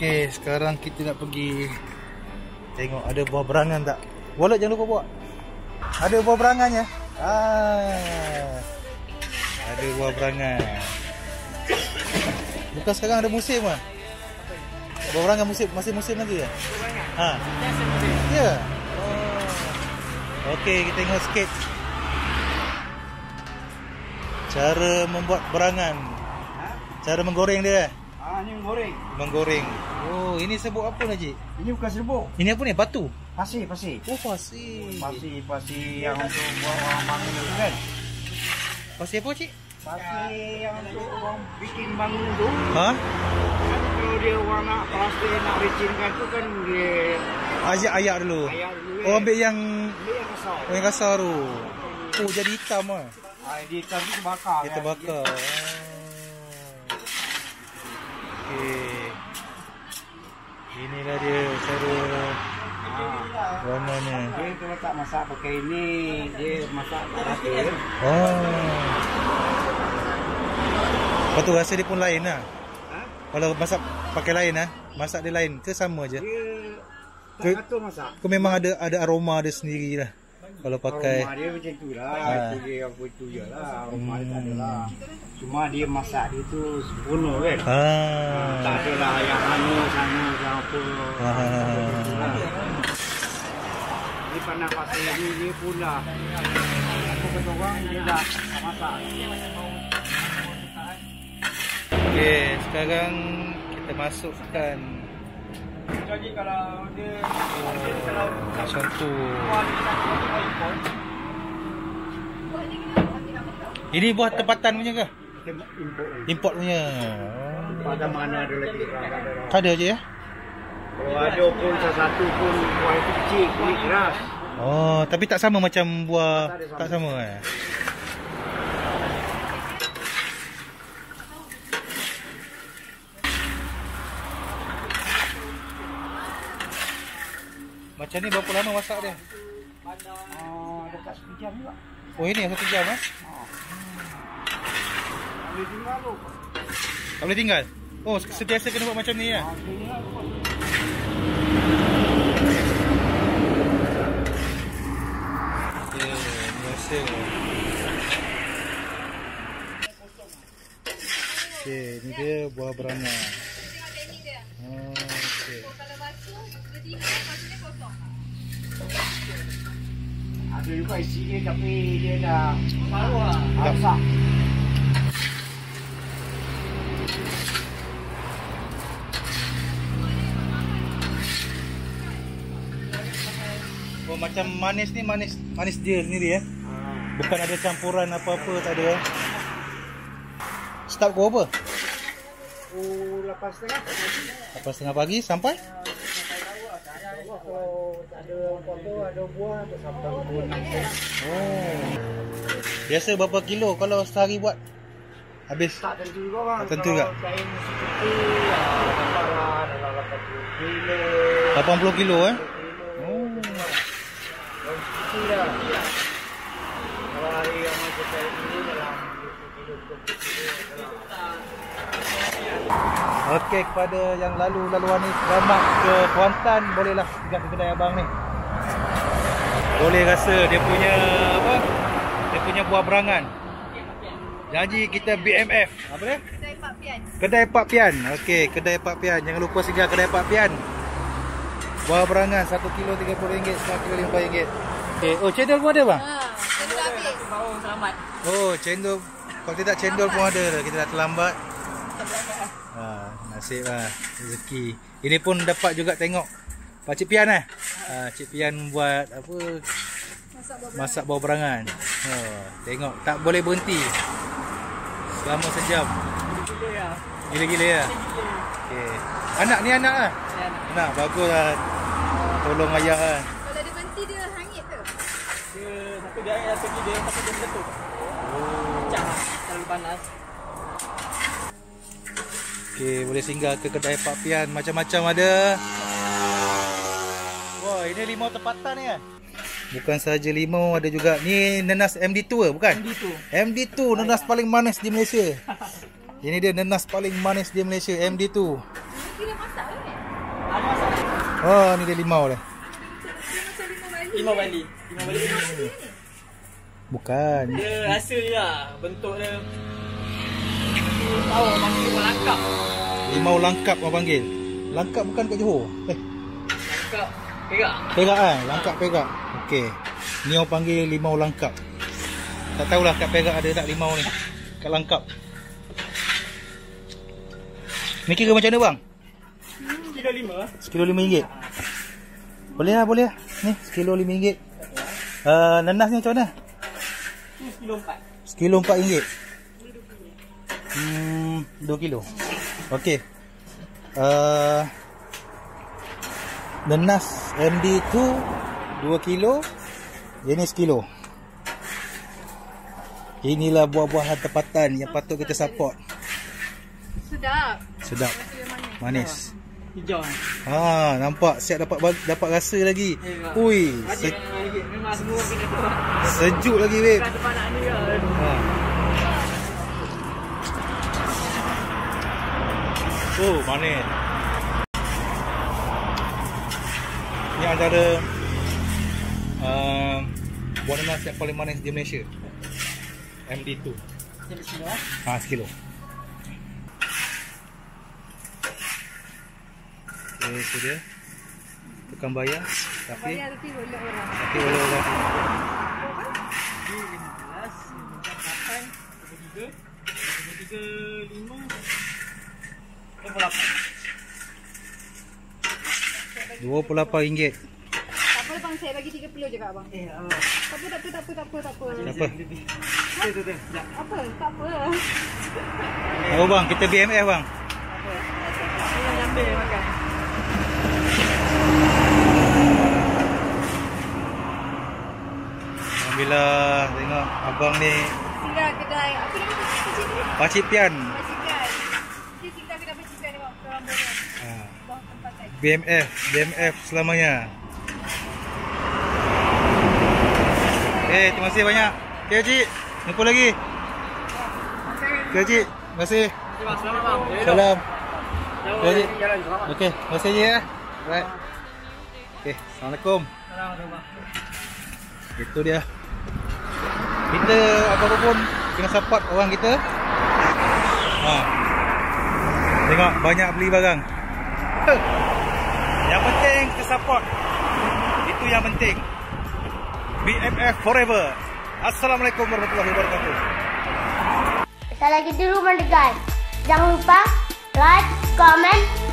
Okey, sekarang kita nak pergi tengok ada buah berangan tak. Wallet jangan lupa bawa. Ada buah berangannya. Ada buah berangan. Bukan sekarang ada musim ah. Buah berangan musim, masih musim lagi ya? Ha. Ya. Oh. Okey, kita tengok sikit cara membuat berangan. Cara menggoreng dia. Ini menggoreng. Menggoreng. Oh, ini serbuk apa Haji? Ini bukan serbuk. Ini apa ni? Batu? Pasir, pasir. Oh, pasir. Pasir yang untuk buat orang bangun tu kan. Pasir apa cik? Pasir yang untuk orang bikin bangun tu. Ha? Kalau dia orang nak plastik nak recinkan tu kan dia Ayak dulu. ayak dulu. Oh, ambil yang kasar. Oh, yang kasar tu. Oh, jadi hitam ah. Dia hitam tu terbakar. Dia terbakar. Okey. Inilah dia cara warnanya. Dia kalau tak masak pakai ini, dia masak tak rata. Oh. Lepas tu rasa dia pun lain lah. Kalau masak pakai lain lah, masak dia lain ke sama je? Dia tak atur masak. Ke memang ada aroma dia sendiri lah. Kalau pakai aroma dia macam tu lah. Itu dia apa itu je lah. Aroma dia tak ada lah. Cuma dia masak dia tu sempurna kan. Tak ada lah yang anu sana apa. Ni pandang pasir ni dia pun dah. Aku kata orang dia dah masak. Okey, sekarang kita masukkan. Jadi kalau dia kalau macam tu. Ini buah tempatan punya ke? Import punya. Pada mana ada lagi? Ada je ya? Kalau ada pun satu pun buah itu kecil, kulit keras. Oh, tapi tak sama macam buah, tak sama eh? Macam ni berapa lama masak dia? Dekat 1 jam juga. Oh, ini 1 jam eh? Boleh tinggal tu. Tak boleh tinggal? Oh, sentiasa kena buat macam ni ya? Okay, biasa. Okay, ni dia buah berangan. Okay. Ada juga isi dia tapi dia dah masak. Oh, macam manis ni manis dia sendiri ya. Bukan ada campuran apa-apa, tak ada. Start pukul apa? 8.30 8.30 pagi sampai? Kalau ada potong, ada buah, ada sampai pukul 6. Oh. Biasa berapa kilo kalau sehari buat? Habis? Tak tentu juga bang. Tak tentu juga? Kalau kain seperti dalam 80 kilo. 80 kilo eh? Oh. Kalau seperti dah. Kalau hari yang macam kain ini dalam 20 kilo, 30 kilo. Okey, kepada yang laluan ni selamat ke Kuantan, bolehlah singgah ke kedai abang ni. Boleh rasa dia punya apa? Dia punya buah berangan. Janji kita BMF. Apa dia? Kedai Pak Pian. Kedai Pak Pian. Okey, kedai Pak Pian. Jangan lupa singgah kedai Pak Pian. Buah berangan 1 kilo RM30, setengah kilo RM5. Okey, oh cendol pun ada bang? Cendol habis. Bau selamat. Oh, cendol. Kalau tidak cendol pun ada. Kita dah terlambat. Nasib lah rezeki. Ini pun dapat juga tengok Pak Cik Pian Cik Pian buat apa? Masak buah berangan. Tengok tak boleh berhenti selama sejam. Gila-gila ya. Okey. Anak ni anak lah. Anak bagus lah. Tolong ayah lah. Kalau dia berhenti dia hangit ke? Dia satu dia air pergi dia tapi dia meletup. Pecah lah terlalu panas. Okey, boleh singgah ke kedai Pak Pian. Macam-macam ada. Wah, ini limau tempatan ni kan? Bukan saja limau, ada juga. Ni nenas MD2 bukan? MD2, nenas paling manis di Malaysia. Ini dia nenas paling manis di Malaysia, MD2. Kira masak ke? Oh, ni dia limau dah. Limau Bali. Bukan. Dia rasa je lah. Bentuk dia. Tahu orang panggil limau langkap. Limau langkap orang panggil. Langkap bukan kat Johor. Langkap. Perak. Perak kan? Langkap Perak. Okey. Ni orang panggil limau langkap. Tak tahulah kat Perak ada tak limau ni. Kat langkap. Ni kira macam mana bang? Kilo 5. Sekilo RM5. Boleh lah, boleh lah. Ni, sekilo RM5. Nanas ni macam mana? Kilo 4. Sekilo RM4. 2 kilo. Okey. Nanas MD2 2 kilo. Ini sekilo. Inilah buah-buahan tempatan yang patut kita support. Sedap. Manis. Hijau. Ha, nampak siap dapat rasa lagi. Ui, memang semua orang kena tu. sejuk lagi babe. Bukan tempat nak ni kan. Ha. Oh, manis. Ini antara buah nanas yang paling manis di Malaysia. MD2. Jadi sini Ha, sekilo. Okay, itu dia. Tukang bayar. Tapi oleh orang. oleh orang. 15, 8, 23, 5, RM28. Tak apa bang, saya bagi 30 je kat abang. Tak apa. Apa? Apa? Tak apa. Oh bang, kita BMF bang. Ambil makan. Alhamdulillah, tengok abang ni Singgah kedai. Apa nama tu? Pakcik Pian. Bacikan. Dia singgah kedai bacikan tengok orang borong. Ha. Bawah tempat saya. BMF selamanya. Terima kasih banyak. Okay, Cik. Jumpa lagi. Okay, Cik. Terima kasih. Selamat bang. Salam. Jauh Cik. jalan. Okay, terima kasih Cik ya. Alright. Okay, Assalamualaikum. Itu dia. Kita apa-apa pun kena support orang kita. Ha. Tengok banyak beli barang. Yang penting kita support. Itu yang penting. BMF forever. Assalamualaikum warahmatullahi wabarakatuh. Kita lagi di rumah guys. Jangan lupa like, comment,